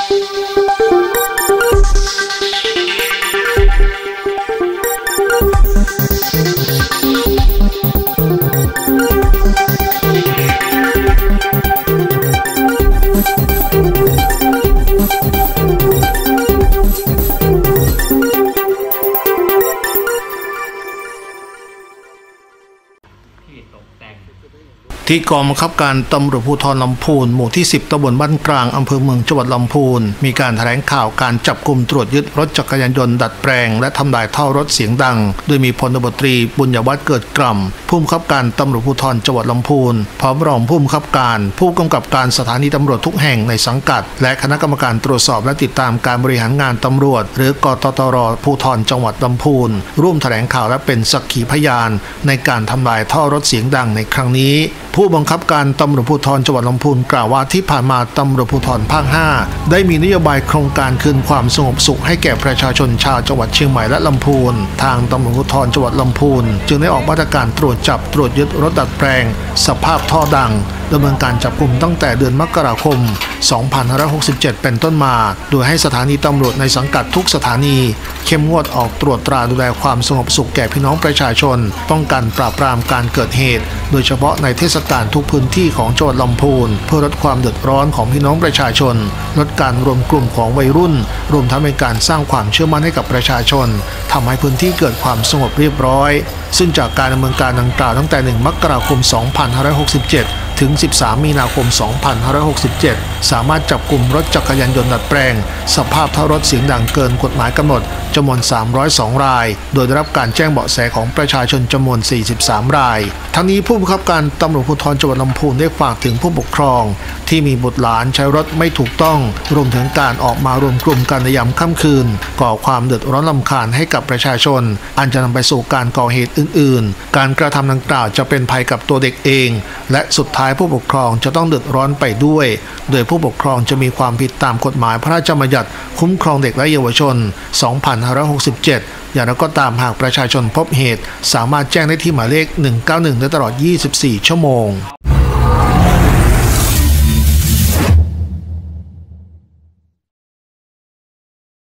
ที่กองบังคับการตำรวจภูธรลำพูนหมู่ที่10ตำบลบ้านกลางอำเภอเมืองจังหวัดลำพูนมีการแถลงข่าวการจับกุมตรวจยึดรถจักรยานยนต์ดัดแปลงและทำลายท่อรถเสียงดังโดยมีพลตบตรีบุญยวัฒน์เกิดกล่ำผู้บังคับการตำรวจภูธรจังหวัดลำพูนพร้อมรองผู้บังคับการผู้กำกับการสถานีตำรวจทุกแห่งในสังกัดและคณะกรรมการตรวจสอบและติดตามการบริหารงานตำรวจหรือกตตรภูธรจังหวัดลำพูนร่วมแถลงข่าวและเป็นสักขีพยานในการทำลายท่อรถเสียงดังในครั้งนี้ผู้บังคับการตำรวจภูธรจังหวัดลำพูนกล่าวว่าที่ผ่านมาตำรวจภูธรภาค 5ได้มีนโยบายโครงการคืนความสงบสุขให้แก่ประชาชนชาวจังหวัดเชียงใหม่และลำพูนทางตำรวจภูธรจังหวัดลำพูนจึงได้ออกมาตรการตรวจจับตรวจยึดรถดัดแปลงสภาพท่อดังดำเนินการจับกุมตั้งแต่เดือนมกราคม 2567 เป็นต้นมาโดยให้สถานีตำรวจในสังกัดทุกสถานีเข้มงวดออกตรวจตราดูแลความสงบสุขแก่พี่น้องประชาชนป้องกันปราบปรามการเกิดเหตุโดยเฉพาะในเทศกาลทุกพื้นที่ของจังหวัดลำพูนเพื่อลดความเดือดร้อนของพี่น้องประชาชนลดการรวมกลุ่มของวัยรุ่นรวมทั้งเป็นการสร้างความเชื่อมั่นให้กับประชาชนทำให้พื้นที่เกิดความสงบเรียบร้อยซึ่งจากการดำเนินการดังกล่าวตั้งแต่ 1 มกราคม 2567 ถึง 13 มีนาคม 2567 สามารถจับกลุ่มรถจักรยานยนต์ดัดแปลงสภาพท่อรถเสียงดังเกินกฎหมายกำหนดจำนวน 302 รายโดยได้รับการแจ้งเบาะแสของประชาชนจำนวน 43 รายทั้งนี้ผู้บังคับการตำรวจภูธรจังหวัดลำพูนได้ฝากถึงผู้ปกครองที่มีบุตรหลานใช้รถไม่ถูกต้องรวมถึงการออกมารวมกลุ่มกันในยามค่ำคืนก่อความเดือดร้อนรำคาญให้กับประชาชนอันจะนำไปสู่การก่อเหตุอื่นๆการกระทำดังกล่าวจะเป็นภัยกับตัวเด็กเองและสุดท้ายผู้ปกครองจะต้องเดือดร้อนไปด้วยโดยผู้ปกครองจะมีความผิดตามกฎหมายพระราชบัญญัติคุ้มครองเด็กและเยาวชน 2567 อย่างไรก็ตามหากประชาชนพบเหตุสามารถแจ้งได้ที่หมายเลข 191 ได้ตลอด 24 ชั่วโมง